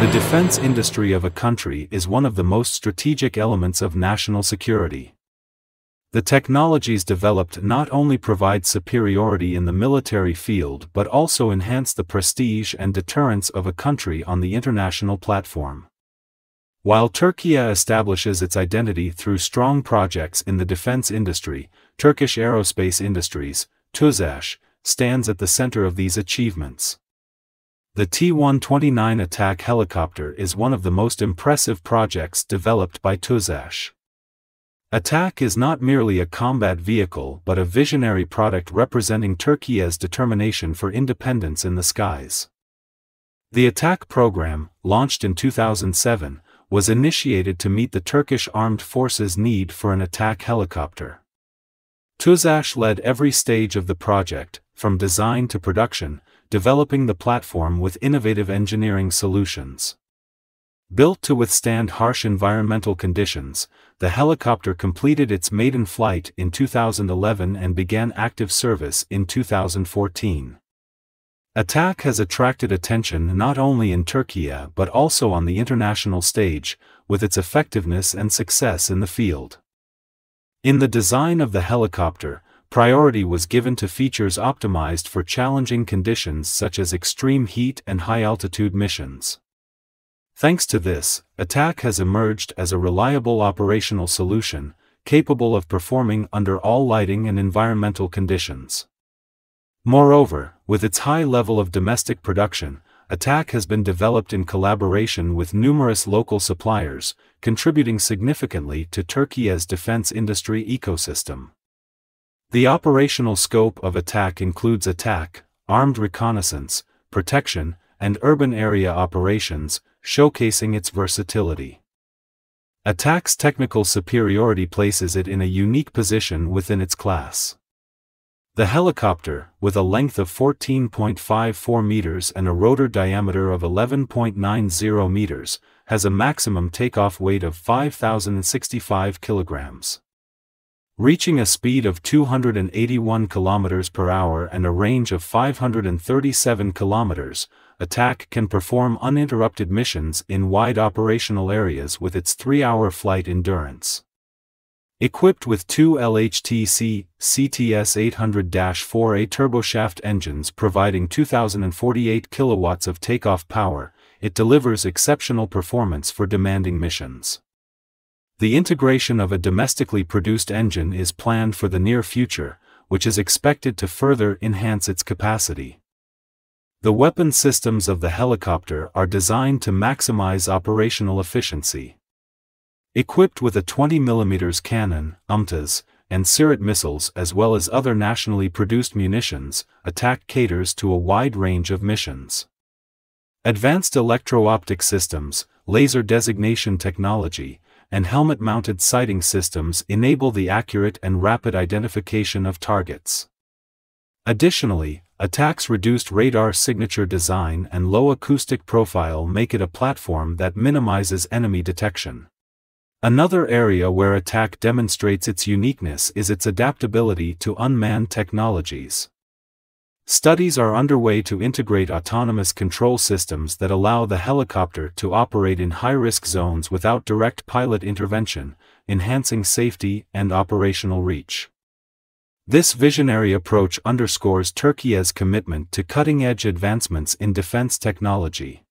The defense industry of a country is one of the most strategic elements of national security. The technologies developed not only provide superiority in the military field but also enhance the prestige and deterrence of a country on the international platform. While Türkiye establishes its identity through strong projects in the defense industry, Turkish Aerospace Industries, Tusaşh, stands at the center of these achievements. The T129 attack helicopter is one of the most impressive projects developed by Tusaşh. Atak is not merely a combat vehicle but a visionary product representing Türkiye's determination for independence in the skies. The Atak program, launched in 2007, was initiated to meet the Turkish Armed Forces' need for an attack helicopter. Tusaşh led every stage of the project, from design to production, developing the platform with innovative engineering solutions. Built to withstand harsh environmental conditions, the helicopter completed its maiden flight in 2011 and began active service in 2014. Atak has attracted attention not only in Türkiye but also on the international stage, with its effectiveness and success in the field. In the design of the helicopter, priority was given to features optimized for challenging conditions such as extreme heat and high-altitude missions. Thanks to this, Atak has emerged as a reliable operational solution, capable of performing under all lighting and environmental conditions. Moreover, with its high level of domestic production, Atak has been developed in collaboration with numerous local suppliers, contributing significantly to Türkiye's defense industry ecosystem. The operational scope of Atak includes attack, armed reconnaissance, protection, and urban area operations, showcasing its versatility. Atak's technical superiority places it in a unique position within its class. The helicopter, with a length of 14.54 meters and a rotor diameter of 11.90 meters, has a maximum takeoff weight of 5,065 kilograms. Reaching a speed of 281 kilometers per hour and a range of 537 kilometers, Atak can perform uninterrupted missions in wide operational areas with its 3-hour flight endurance. Equipped with two LHTC CTS 800-4A turboshaft engines providing 2,048 kilowatts of takeoff power, it delivers exceptional performance for demanding missions. The integration of a domestically produced engine is planned for the near future, which is expected to further enhance its capacity. The weapon systems of the helicopter are designed to maximize operational efficiency. Equipped with a 20mm cannon, UMTAS, and CIRIT missiles as well as other nationally produced munitions, Atak caters to a wide range of missions. Advanced electro-optic systems, laser designation technology, and helmet-mounted sighting systems enable the accurate and rapid identification of targets. Additionally, Atak's reduced radar signature design and low acoustic profile make it a platform that minimizes enemy detection. Another area where Atak demonstrates its uniqueness is its adaptability to unmanned technologies. Studies are underway to integrate autonomous control systems that allow the helicopter to operate in high-risk zones without direct pilot intervention, enhancing safety and operational reach. This visionary approach underscores Türkiye's commitment to cutting-edge advancements in defense technology.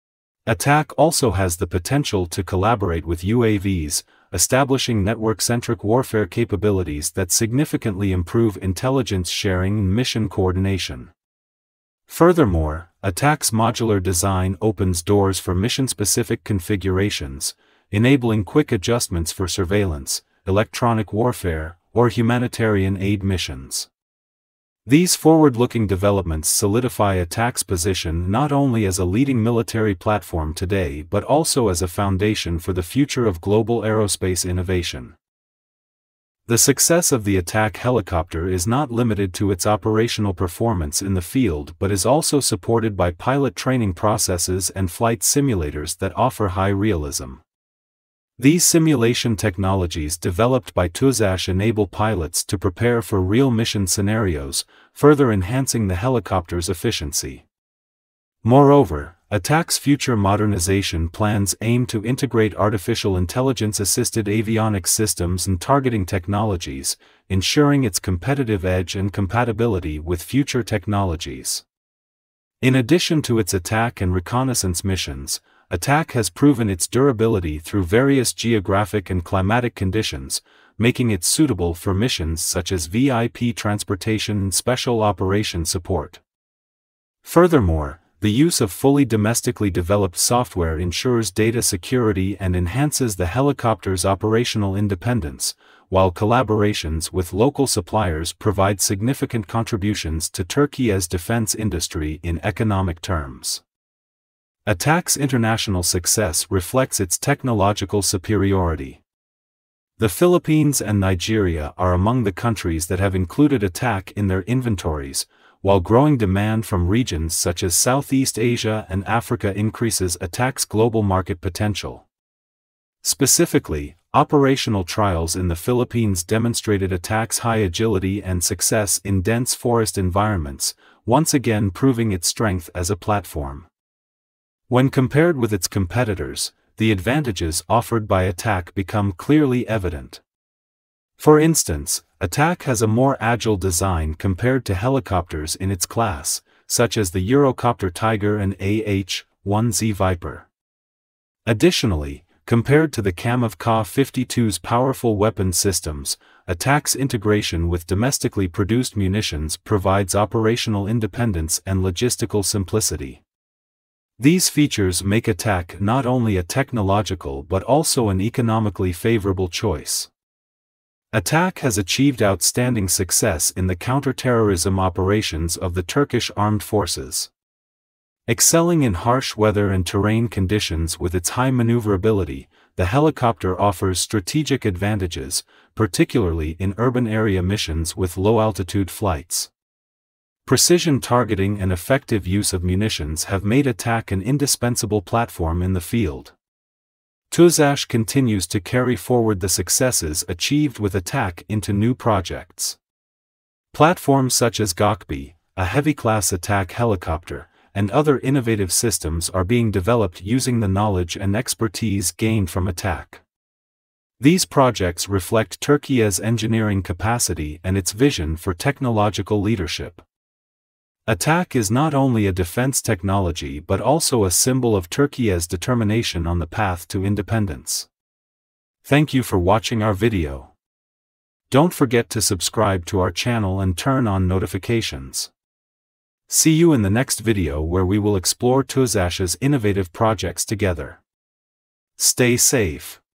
Atak also has the potential to collaborate with UAVs, establishing network-centric warfare capabilities that significantly improve intelligence sharing and mission coordination. Furthermore, Atak's modular design opens doors for mission-specific configurations, enabling quick adjustments for surveillance, electronic warfare, or humanitarian aid missions. These forward-looking developments solidify Atak's position not only as a leading military platform today but also as a foundation for the future of global aerospace innovation. The success of the Atak helicopter is not limited to its operational performance in the field but is also supported by pilot training processes and flight simulators that offer high realism. These simulation technologies developed by Tusaşh enable pilots to prepare for real mission scenarios, further enhancing the helicopter's efficiency. Moreover, Atak's future modernization plans aim to integrate artificial intelligence-assisted avionics systems and targeting technologies, ensuring its competitive edge and compatibility with future technologies. In addition to its attack and reconnaissance missions, Atak has proven its durability through various geographic and climatic conditions, making it suitable for missions such as VIP transportation and special operations support. Furthermore, the use of fully domestically developed software ensures data security and enhances the helicopter's operational independence, while collaborations with local suppliers provide significant contributions to Turkey's defense industry in economic terms. Atak's international success reflects its technological superiority. The Philippines and Nigeria are among the countries that have included Atak in their inventories, while growing demand from regions such as Southeast Asia and Africa increases Atak's global market potential. Specifically, operational trials in the Philippines demonstrated Atak's high agility and success in dense forest environments, once again proving its strength as a platform. When compared with its competitors, the advantages offered by Atak become clearly evident. For instance, Atak has a more agile design compared to helicopters in its class, such as the Eurocopter Tiger and AH-1Z Viper. Additionally, compared to the Kamov Ka-52's powerful weapon systems, Atak's integration with domestically produced munitions provides operational independence and logistical simplicity. These features make Atak not only a technological but also an economically favorable choice. Atak has achieved outstanding success in the counter-terrorism operations of the Turkish Armed Forces. Excelling in harsh weather and terrain conditions with its high maneuverability, the helicopter offers strategic advantages, particularly in urban area missions with low-altitude flights. Precision targeting and effective use of munitions have made Atak an indispensable platform in the field. Tusaşh continues to carry forward the successes achieved with Atak into new projects. Platforms such as Gökbe, a heavy-class Atak helicopter, and other innovative systems are being developed using the knowledge and expertise gained from Atak. These projects reflect Turkey's engineering capacity and its vision for technological leadership. Atak is not only a defense technology but also a symbol of Turkey's determination on the path to independence. Thank you for watching our video. Don't forget to subscribe to our channel and turn on notifications. See you in the next video where we will explore Tusaşh's innovative projects together. Stay safe.